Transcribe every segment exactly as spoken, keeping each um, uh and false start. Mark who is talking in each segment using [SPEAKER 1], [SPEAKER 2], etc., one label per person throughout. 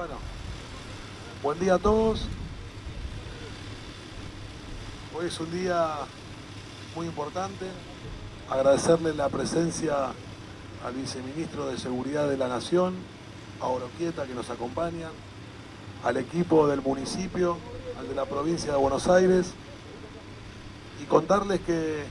[SPEAKER 1] Bueno, buen día a todos. Hoy es un día muy importante. Agradecerle la presencia al viceministro de Seguridad de la Nación, a Oroquieta, que nos acompañan, al equipo del municipio, al de la provincia de Buenos Aires, y contarles que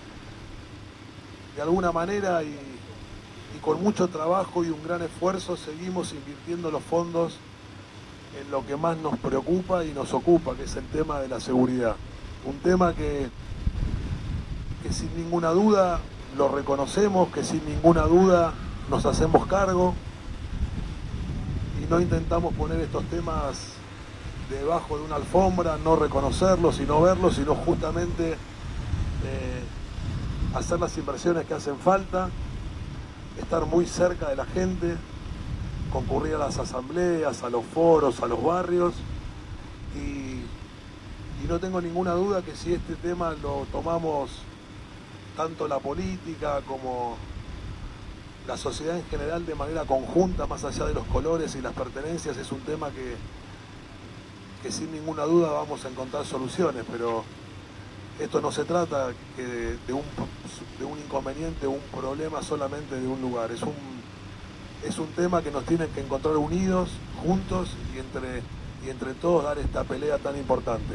[SPEAKER 1] de alguna manera y, y con mucho trabajo y un gran esfuerzo seguimos invirtiendo los fondos en lo que más nos preocupa y nos ocupa, que es el tema de la seguridad. Un tema que, que sin ninguna duda lo reconocemos, que sin ninguna duda nos hacemos cargo y no intentamos poner estos temas debajo de una alfombra, no reconocerlos y no verlos, sino justamente eh, hacer las inversiones que hacen falta, estar muy cerca de la gente, concurrir a las asambleas, a los foros, a los barrios, y, y no tengo ninguna duda que si este tema lo tomamos tanto la política como la sociedad en general de manera conjunta, más allá de los colores y las pertenencias, es un tema que, que sin ninguna duda vamos a encontrar soluciones, pero esto no se trata que de, de, un, de un inconveniente, un problema solamente de un lugar, es un, es un tema que nos tiene que encontrar unidos, juntos y entre, y entre todos dar esta pelea tan importante.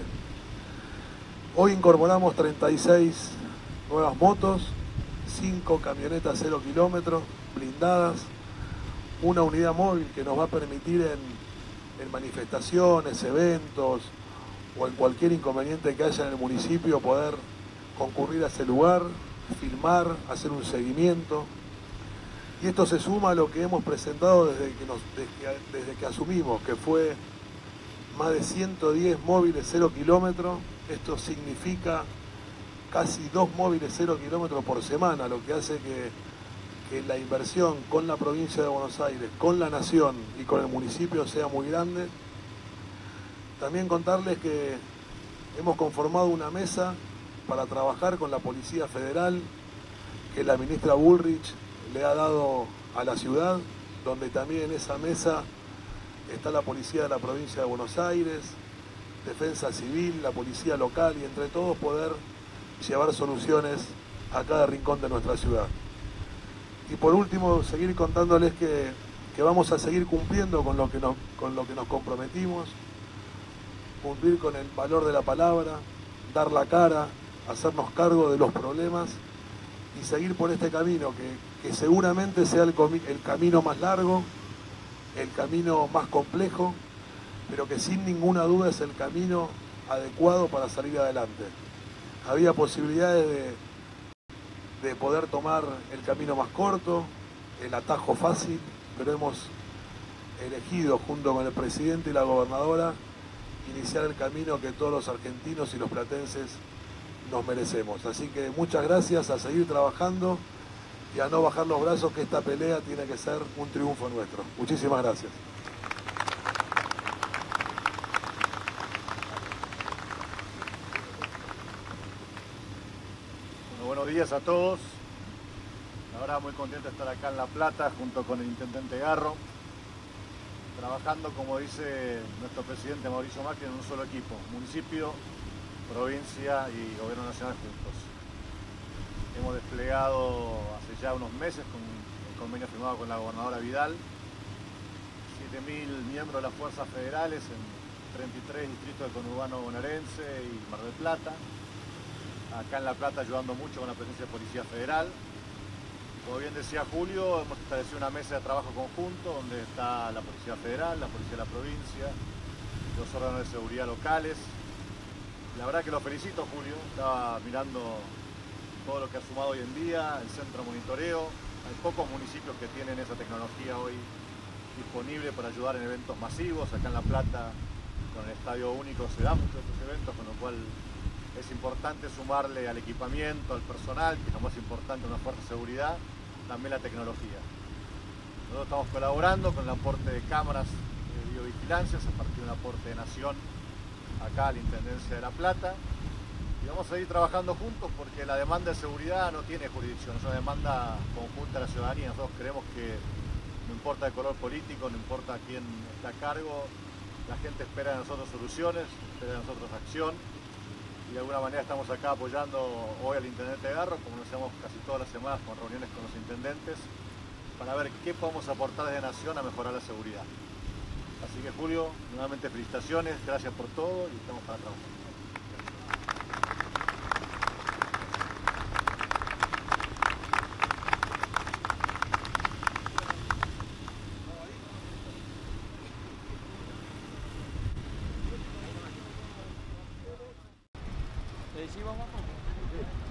[SPEAKER 1] Hoy incorporamos treinta y seis nuevas motos, cinco camionetas cero kilómetros, blindadas, una unidad móvil que nos va a permitir en, en manifestaciones, eventos o en cualquier inconveniente que haya en el municipio poder concurrir a ese lugar, filmar, hacer un seguimiento. Y esto se suma a lo que hemos presentado desde que, nos, desde que, desde que asumimos, que fue más de ciento diez móviles cero kilómetros. Esto significa casi dos móviles cero kilómetros por semana, lo que hace que, que la inversión con la provincia de Buenos Aires, con la nación y con el municipio sea muy grande. También contarles que hemos conformado una mesa para trabajar con la Policía Federal, que la ministra Bullrich le ha dado a la ciudad, donde también en esa mesa está la Policía de la Provincia de Buenos Aires, Defensa Civil, la Policía Local, y entre todos poder llevar soluciones a cada rincón de nuestra ciudad. Y por último, seguir contándoles que, que vamos a seguir cumpliendo con lo que nos, con lo que nos comprometimos, cumplir con el valor de la palabra, dar la cara, hacernos cargo de los problemas y seguir por este camino que, que seguramente sea el, el camino más largo, el camino más complejo, pero que sin ninguna duda es el camino adecuado para salir adelante. Había posibilidades de, de poder tomar el camino más corto, el atajo fácil, pero hemos elegido junto con el presidente y la gobernadora iniciar el camino que todos los argentinos y los platenses nos merecemos. Así que muchas gracias, a seguir trabajando y a no bajar los brazos, que esta pelea tiene que ser un triunfo nuestro. Muchísimas gracias.
[SPEAKER 2] Bueno, buenos días a todos. La verdad muy contento de estar acá en La Plata junto con el intendente Garro, trabajando, como dice nuestro presidente Mauricio Macri, en un solo equipo, municipio, provincia y gobierno nacional juntos. Hemos desplegado hace ya unos meses con el convenio firmado con la gobernadora Vidal, siete mil miembros de las fuerzas federales en treinta y tres distritos del conurbano bonaerense y Mar del Plata. Acá en La Plata ayudando mucho con la presencia de Policía Federal. Como bien decía Julio, hemos establecido una mesa de trabajo conjunto donde está la Policía Federal, la Policía de la Provincia, los órganos de seguridad locales. La verdad que lo felicito, Julio. Estaba mirando todo lo que ha sumado hoy en día, el centro de monitoreo. Hay pocos municipios que tienen esa tecnología hoy disponible para ayudar en eventos masivos. Acá en La Plata, con el Estadio Único, se dan muchos de estos eventos, con lo cual es importante sumarle al equipamiento, al personal, que es lo más importante en una fuerza de seguridad, también la tecnología. Nosotros estamos colaborando con el aporte de cámaras de videovigilancia, a partir de un aporte de Nación acá a la Intendencia de La Plata, y vamos a ir trabajando juntos porque la demanda de seguridad no tiene jurisdicción, es una demanda conjunta de la ciudadanía. Nosotros creemos que no importa el color político, no importa quién está a cargo, la gente espera de nosotros soluciones, espera de nosotros acción, y de alguna manera estamos acá apoyando hoy al Intendente Garro, como lo hacemos casi todas las semanas con reuniones con los intendentes, para ver qué podemos aportar desde Nación a mejorar la seguridad. Así que Julio, nuevamente felicitaciones, gracias por todo y estamos para trabajar.
[SPEAKER 3] Sí, vamos a